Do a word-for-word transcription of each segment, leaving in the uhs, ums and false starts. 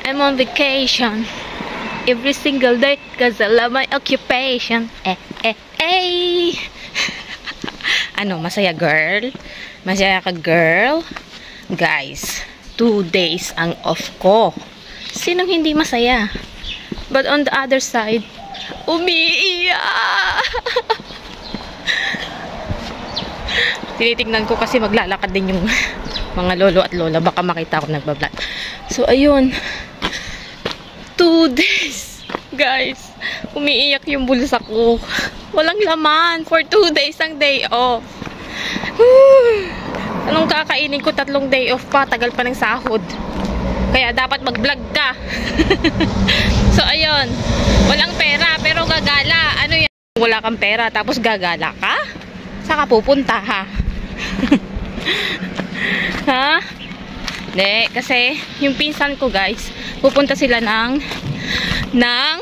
I'm on vacation every single day cause I love my occupation. Eh, eh, eh. Ano, masaya girl? Masaya ka girl? Guys, two days ang off ko. Sinong hindi masaya? But on the other side, umiiyak. Tinitignan ko kasi maglalakad din yung mga lolo at lola. Baka makita ako nagbablog. So, ayun. Two days. Guys, umiiyak yung bulsa ko. Walang laman. For two days ang day off. Whew. Anong kakainin ko? Tatlong day off pa. Tagal pa ng sahod. Kaya dapat mag-vlog ka. So, ayun. Walang pera, pero gagala. Ano yan? Wala kang pera, tapos gagala ka? Saan ka pupunta, ha? Ha? Hindi, kasi yung pinsan ko, guys, pupunta sila ng ng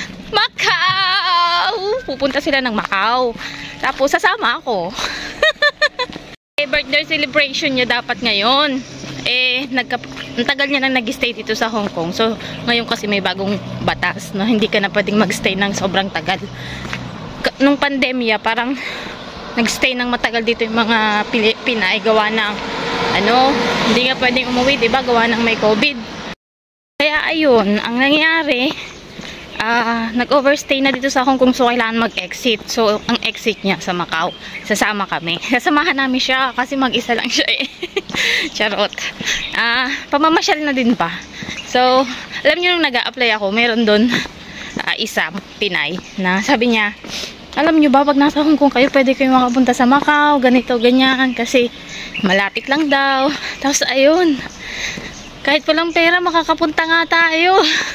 Macau. Pupunta sila ng Macau. Tapos, sasama ako. Eh, birthday celebration niya dapat ngayon. Eh, nagka, ang tagal niya nang nag-stay dito sa Hong Kong. So, ngayon kasi may bagong batas, no? Hindi ka na pwedeng mag-stay ng sobrang tagal. K nung pandemya, parang nag-stay ng matagal dito yung mga Pilipina ay gawa ng ano, hindi nga pwedeng umuwi, diba? Gawa ng may COVID. Kaya ayun, ang nangyari, uh, nag-overstay na dito sa Hong Kong, so kailangan mag-exit. So, ang exit niya sa Macau, sasama kami. Sasamahan namin siya kasi mag-isa lang siya eh. Charot. Ah, uh, pamamasyal na din pa. So, alam niyo nung nag-a-apply ako, meron doon uh, isa, Pinay, na sabi niya, alam niyo ba, pag nasa Hong Kong kayo, pwede kayo makapunta sa Macau, ganito, ganyan, kasi malapit lang daw. Tapos, ayun, kahit walang pera, makakapunta nga tayo.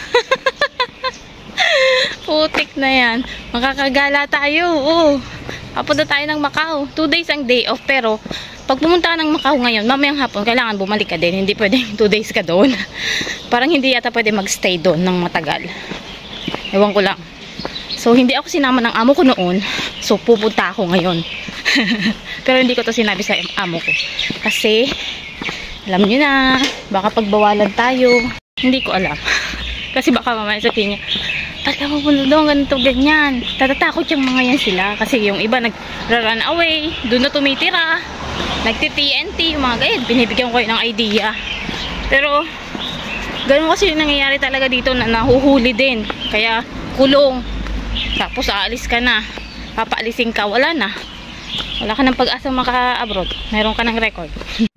Putik na yan. Makakagala tayo. Oo. Papunta tayo ng Macau. Two days ang day off, pero pag pumunta ka ng Macau ngayon, mamayang hapon, kailangan bumalik ka din. Hindi pwedeng two days ka doon. Parang hindi yata pwede magstay doon ng matagal. Ewan ko lang. So, hindi ako sinama ng amo ko noon. So, pupunta ako ngayon. Pero hindi ko to sinabi sa amo ko. Kasi, alam nyo na, baka pagbawalan tayo. Hindi ko alam. Kasi baka mamaya sabihin niya, ba't ka pupunta doon, ganito, ganyan. Tatatakot yung mga yan sila. Kasi yung iba nag-run away, doon na tumitira. Nagti-T N T, yung mga ganyan. Binibigyan ko kayo ng idea. Pero, ganun kasi yung nangyayari talaga dito na nahuhuli din. Kaya, kulong. Tapos aalis ka na, papaalisin ka, wala na, wala ka ng pag-asa maka-abroad, meron ka ng record.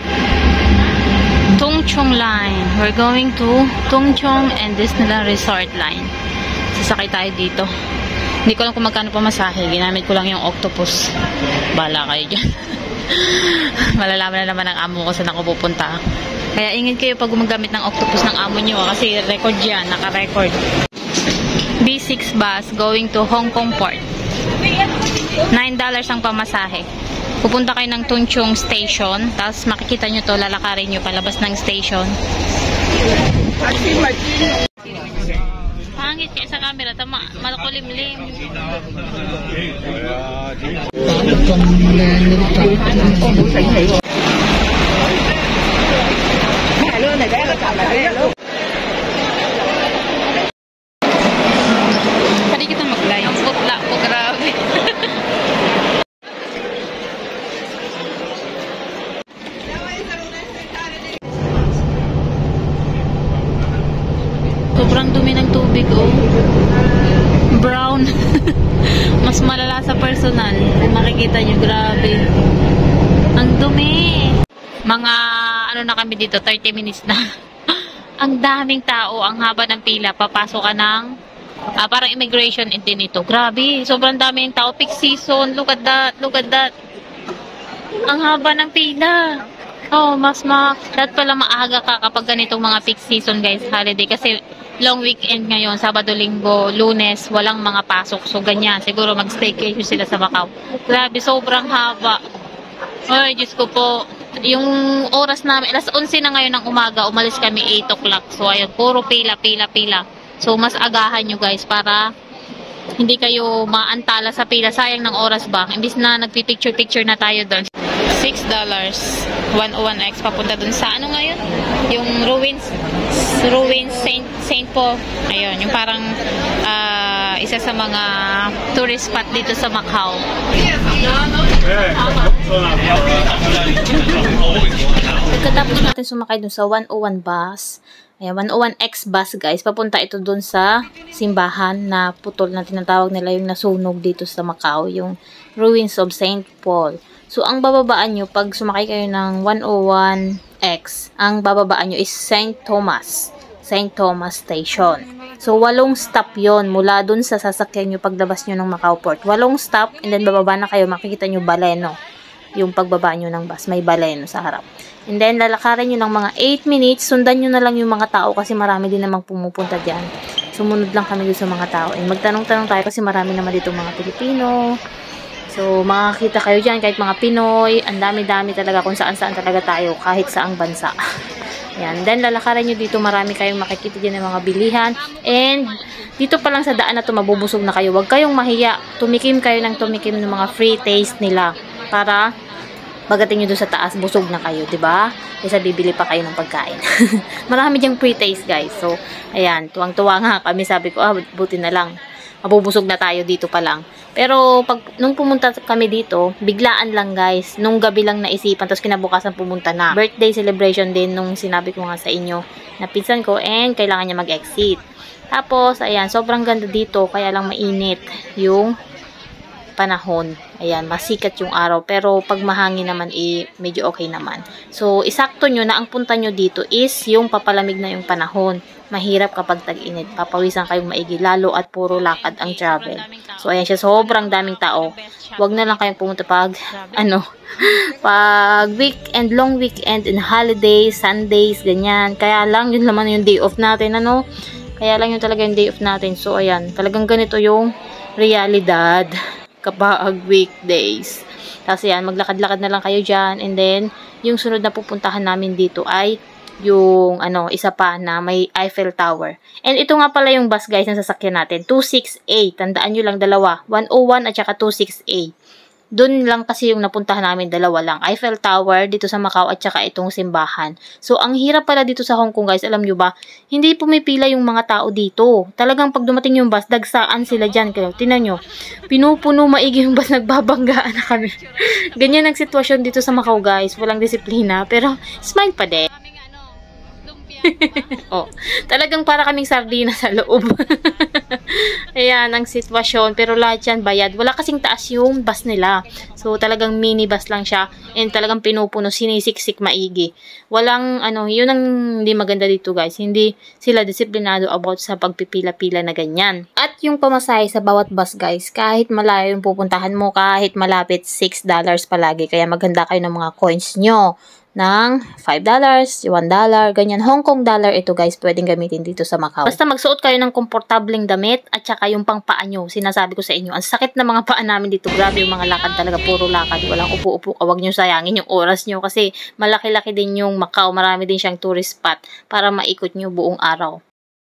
Tung Chung Line, we're going to Tung Chung and Disneyland Resort Line. Sasakay tayo dito. Hindi ko lang kung magkano pamasahe, ginamit ko lang yung octopus. Bala kayo dyan. Malalaman na naman ng amo ko saan ako pupunta. Kaya ingin kayo pag gumagamit ng octopus ng amo nyo, kasi record yan, naka-record. B six bus going to Hong Kong Port. nine dollars ang pamasahe. Pupunta kayo ng Tung Chung Station, tapos makikita nyo to, lalakarin nyo palabas ng station. Pangit kayo sa camera, tama, malakulimlim. Sobrang dumi ng tubig, oh. Brown. Mas malala sa personal. Makikita nyo, grabe. Ang dumi. Mga, ano na kami dito, thirty minutes na. Ang daming tao, ang haba ng pila. Papasok ka ng, ah, parang immigration din ito. Grabe, sobrang daming tao. Peak season, look at that, look at that. Ang haba ng pila. Oh, mas ma, dapat pala maaga ka kapag ganitong mga peak season, guys, holiday. Kasi, long weekend ngayon, Sabado, Linggo, Lunes, walang mga pasok. So, ganyan. Siguro mag-staycation sila sa Macau. Grabe, sobrang haba. Ay, Diyos ko po. Yung oras namin, alas onse na ngayon ng umaga, umalis kami eight o'clock. So, ayun, puro pila, pila, pila. So, mas agahan nyo, guys, para hindi kayo maantala sa pila. Sayang ng oras ba? Imbis na nagpipicture-picture na tayo doon. six dollars. one oh one X papunta doon sa ano ngayon? Yung ruins, ruins Saint Quiapo. Ayun, yung parang uh, isa sa mga tourist spot dito sa Macau. Pagkatapos natin sumakay dun sa one oh one bus, ayan, one oh one X bus guys, papunta ito dun sa simbahan na putol na tinatawag nila yung nasunog dito sa Macau, yung ruins of Saint Paul. So, ang bababaan nyo, pag sumakay kayo ng one oh one X, ang bababaan nyo is Saint Thomas. Saint Thomas Station. So, walong stop yon mula dun sa sasakyan nyo paglabas nyo ng Macau Port. Walong stop, and then bababa na kayo, makikita nyo Baleno. Yung pagbaba nyo ng bus, may Baleno sa harap. And then, lalakarin nyo ng mga eight minutes, sundan nyo na lang yung mga tao kasi marami din namang pumupunta dyan. Sumunod lang kami dun sa mga tao. And magtanong-tanong tayo kasi marami naman dito mga Pilipino. So, makakita kayo dyan, kahit mga Pinoy, ang dami-dami talaga kung saan-saan talaga tayo, kahit saang bansa. Yan. Then, lalakaran nyo dito, marami kayong makikita dyan ng mga bilihan. And, dito pa lang sa daan na to, mabubusog na kayo. Huwag kayong mahiya. Tumikim kayo ng tumikim ng mga free taste nila. Para, pagdating nyo doon sa taas, busog na kayo, diba? Kasi bibili pa kayo ng pagkain. Marami dyang free taste, guys. So, ayan, tuwang-tuwa nga kami. Sabi ko, ah, buti na lang. Mabubusog na tayo dito pa lang. Pero, pag, nung pumunta kami dito, biglaan lang guys. Nung gabi lang naisipan, tapos kinabukasan pumunta na. Birthday celebration din nung sinabi ko nga sa inyo na pinsan ko, and kailangan niya mag-exit. Tapos, ayan, sobrang ganda dito, kaya lang mainit yung panahon. Ayan, masikat yung araw. Pero, pag mahangin naman, eh, medyo okay naman. So, isakto nyo na ang punta nyo dito is yung papalamig na yung panahon. Mahirap kapag tag-init. Papawisan kayong maigi, lalo at puro lakad ang travel. So, ayan siya. Sobrang daming tao. Huwag na lang kayong pumunta pag, ano, pag weekend, long weekend, and holidays, Sundays, ganyan. Kaya lang, yun naman yung day off natin, ano. Kaya lang yun talaga yung day off natin. So, ayan. Talagang ganito yung realidad kapag weekdays. Kasi yan, maglakad-lakad na lang kayo dyan. And then, yung sunod na pupuntahan namin dito ay yung, ano, isa pa na may Eiffel Tower. And ito nga pala yung bus, guys, na sasakyan natin. two six A. Tandaan nyo lang dalawa. one oh one at saka two six A. Doon lang kasi yung napuntahan namin, dalawa lang. Eiffel Tower, dito sa Macau, at saka itong simbahan. So, ang hirap pala dito sa Hong Kong, guys. Alam nyo ba? Hindi pumipila yung mga tao dito. Talagang pag dumating yung bus, dagsaan sila dyan. Kaya, tinan nyo. Pinupuno maigi yung bus, nagbabanggaan na kami. Ganyan ang sitwasyon dito sa Macau, guys. Walang disiplina. Pero, smile pa din. Oh, talagang para kaming sardina sa loob. Ayan ang sitwasyon, pero lahat yan bayad. Wala kasing taas yung bus nila. So talagang mini bus lang siya, and talagang pinupuno, sinisiksik maigi. Walang ano, yun ang hindi maganda dito, guys. Hindi sila disiplinado about sa pagpipila-pila na ganyan. At yung pamasahe sa bawat bus, guys, kahit malayo yung pupuntahan mo, kahit malapit, six dollars palagi. Kaya maganda kayo ng mga coins nyo ng five dollars, one dollar, ganyan. Hong Kong dollar ito, guys, pwedeng gamitin dito sa Macau. Basta magsuot kayo ng komportableng damit at saka yung pang paa nyo. Sinasabi ko sa inyo, ang sakit na mga paa namin dito. Grabe yung mga lakad talaga, puro lakad. Walang upo-upo. Huwag nyo sayangin yung oras nyo kasi malaki-laki din yung Macau. Marami din siyang tourist spot para maikot nyo buong araw.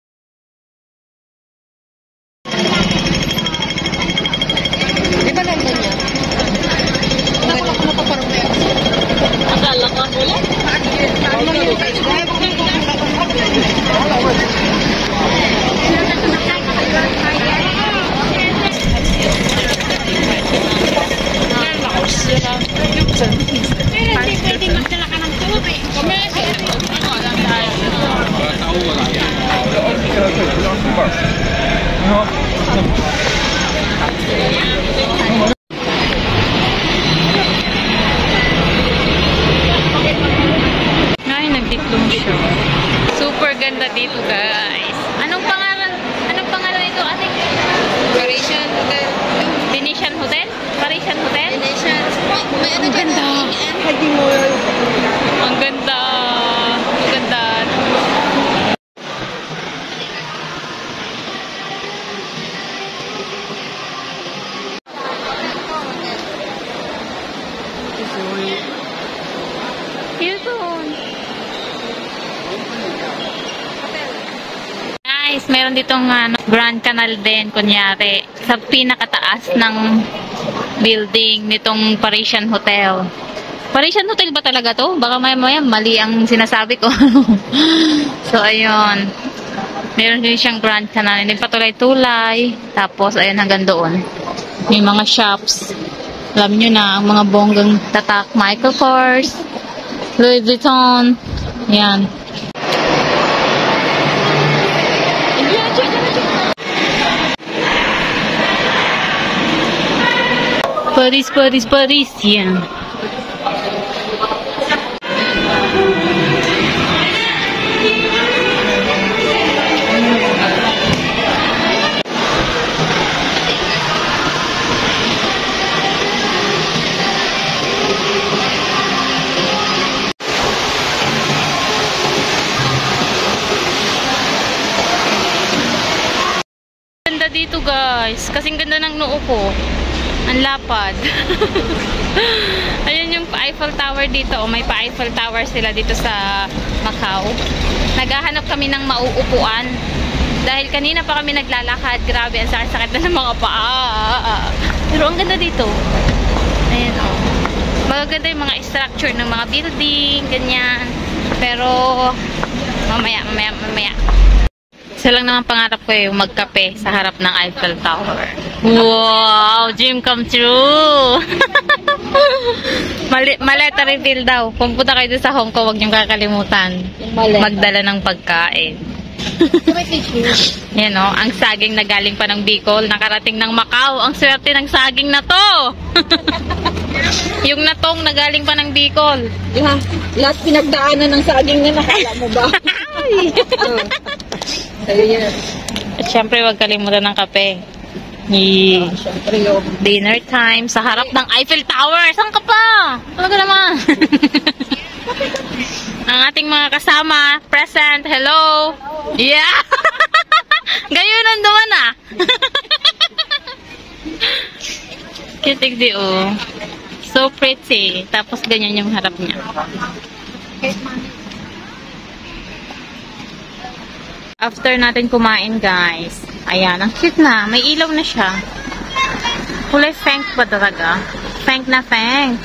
Di ba nandun niya? Akala ka wala? Pwede magdala ka ng tubig. Super ganda dito, guys. Anong pangalan? Anong pangalan ito, ate? Parisian Hotel. Venetian Hotel? Parisian Hotel? Venetian. Ang ganda. Ang ganda. Ang ganda. Hilton. Guys, meron ditong ano, Grand Canal din, kunyari, sa pinakataas ng building nitong Parisian Hotel. Parisian Hotel ba talaga to? Baka maya maya mali ang sinasabi ko. So, ayun. Meron din siyang Grand Canal. Hindi pa tulay-tulay. Tapos, ayan hanggang doon. May mga shops. Alam nyo na, ang mga bonggang tatak. Michael Kors, Louis Vuitton. Ayan. Paris, Paris, Paris. Yan. Ganda dito guys. Kasing ganda ng noo ko. Ang lapad. Ayun yung Eiffel Tower dito. O, may pa-Eiffel Tower sila dito sa Macau. Naghahanap kami ng mauupuan. Dahil kanina pa kami naglalakad. Grabe, ang sakit-sakit na ng mga paa. Pero ang ganda dito. Ayan o. Magaganda yung mga structure ng mga building. Ganyan. Pero, mamaya, mamaya, mamaya. Isa lang naman pangarap ko yung magkape sa harap ng Eiffel Tower. Wow! Dream come true! Mali maleta refill daw. Kung punta kayo sa Hong Kong, huwag niyong kakalimutan. Magdala ng pagkain. Yan o, ang saging na galing pa ng Bicol, nakarating ng Macau. Ang swerte ng saging na to! Yung natong na galing pa ng Bicol. Yeah, lahat pinagdaanan ng saging na nakala mo ba? Ayun. At syempre, huwag kalimutan ng kape. Yeah. Siyempre yung Dinner time sa harap ng Eiffel Tower. Saan ka pa? Talaga naman. Ang ating mga kasama, present. Hello. Yeah. Gayon ang duman ah. Kitig di oh. So pretty. Tapos ganyan yung harap niya. After natin kumain, guys. Ayan, ang cute na. May ilaw na siya. Kulay Feng ba talaga? Feng na Feng.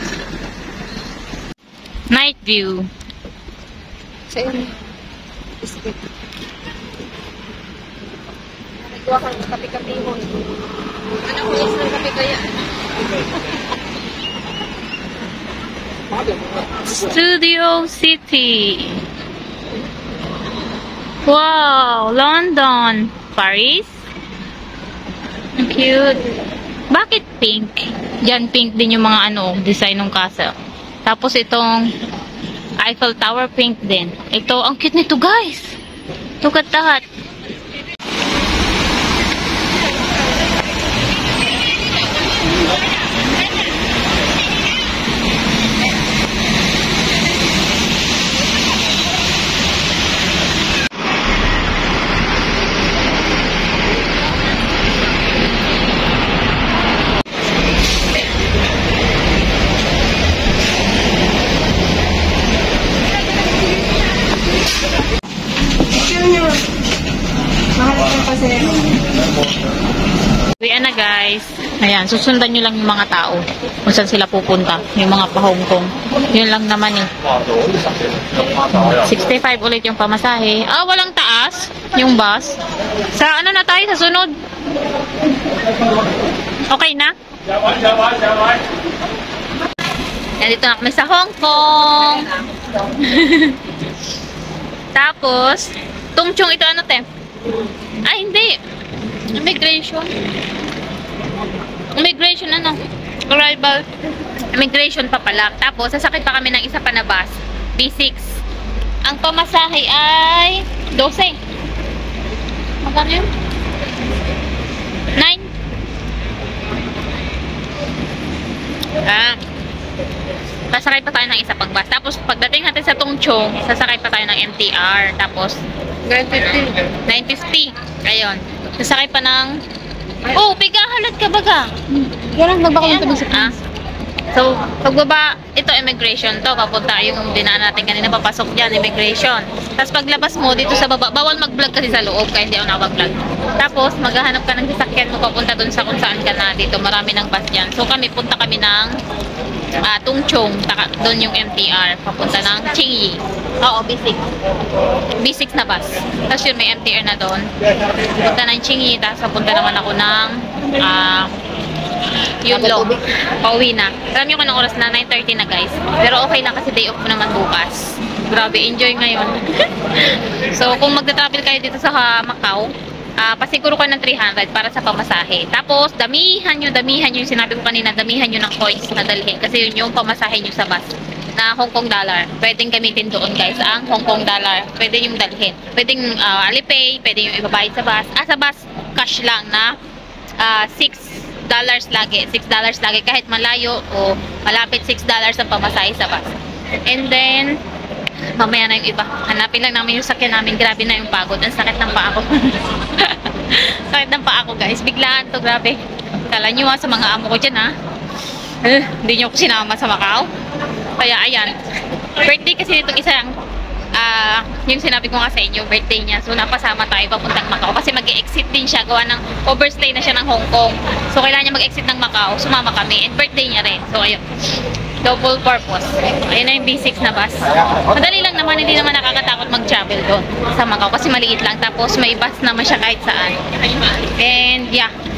Night view. sa inyo. Biscuit. Nagawa ka ng kape-kapihon. Ano ko isang kape kaya? Studio City. Wow, London, Paris. Ang cute. Bakit pink? Diyan pink din yung mga ano, design ng casa. Tapos itong Eiffel Tower pink din. Ito, ang cute nito, guys. Look at that. Uwian na, guys. Ayan, susundan nyo lang yung mga tao kung saan sila pupunta. Yung mga pa-Hong Kong. Yun lang naman eh. sixty-five ulit yung pamasahe. Ah, walang taas yung bus. Sa ano na tayo? Sa sunod? Okay na? Nandito na kami sa Hong Kong. Tapos, tungchong ito ano, te? Ay, hindi. Immigration. Immigration ano? Arrival. Immigration pa pala. Tapos, sasakit pa kami ng isa pa na bus. B six. Ang pamasahe ay twelve. Magkano yun? nine. Ah. Sasakay pa tayo ng isa pang bus. Tapos, pagdating natin sa Tungchong, sasakay pa tayo ng M T R. Tapos, nine fifty. nine fifty. Ayun. Sasakay pa ng... Oh, pigahalat ka baga. Yan ang nagbaka ng tabi sa Ah. So, pagbaba, ito immigration to. Papunta yung dinaan natin kanina, papasok dyan, immigration. Tapos paglabas mo dito sa baba, bawal mag-vlog kasi sa loob, kaya hindi ako nakapag-vlog. Tapos, maghahanap ka ng sasakyan mo, papunta dun sa kung saan ka na dito. Marami ng bus dyan. So, kami, punta kami ng uh, Tungchong. Taka, dun yung M T R, papunta ng Qingyi. Oo, B six. B six na bus. Tapos yun, may M T R na doon. Punta ng Chingy, tapos punta naman ako ng ah, yun lo. Pauwi na. Alam nyo kung anong oras na? nine thirty na guys. Pero okay lang kasi day off ko naman bukas. Grabe, enjoy ngayon. So, kung magta-travel kayo dito sa uh, Macau, uh, pasiguro ko ng three hundred para sa pamasahe. Tapos, damihan nyo, damihan nyo yung sinabi ko kanina, damihan nyo ng coins na dalhin. Kasi yun yung pamasahe nyo sa bus na Hong Kong dollar. Pwedeng gamitin doon guys, ang Hong Kong dollar. Pwede yung dalhin. Pwedeng uh, Alipay, pwede yung ibabayad sa bus. Ah, sa bus, cash lang na uh, six dollars lagi. six dollars lagi. Kahit malayo o malapit, six dollars ang pamasahe sa bus. And then, mamaya na yung iba. Hanapin lang namin yung sakyan namin. Grabe na yung pagod. Ang sakit ng paa ko. Sakit ng paa ko guys. Biglaan to, grabe. Kala nyo ha, sa mga amo ko dyan ha. Eh, hindi nyo ako sinama sa Macau. Kaya ayan. Birthday kasi nitong isang uh, yung sinabi ko nga sa inyo, birthday niya. So napasama tayo papuntang Macau. Kasi mag-e-exit din siya. Gawa ng overstay na siya ng Hong Kong. So kailangan niya mag-exit ng Macau. Sumama kami. And birthday niya rin. So ayun. Double purpose. Ayun na yung B six na bus. Madali lang naman, hindi naman nakakatakot mag-travel doon sa Macau kasi maliit lang. Tapos may bus naman siya kahit saan. And yeah,